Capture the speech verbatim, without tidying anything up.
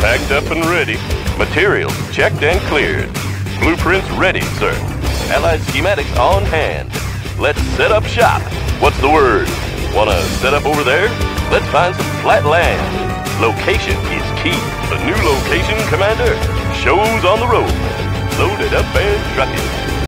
packed up and ready. Materials checked and cleared. Blueprints ready, sir. Allied schematics on hand. Let's set up shop. What's the word? Wanna set up over there? Let's find some flat land. Location is key. The new location, Commander. Show's on the road. Load it up and truck it.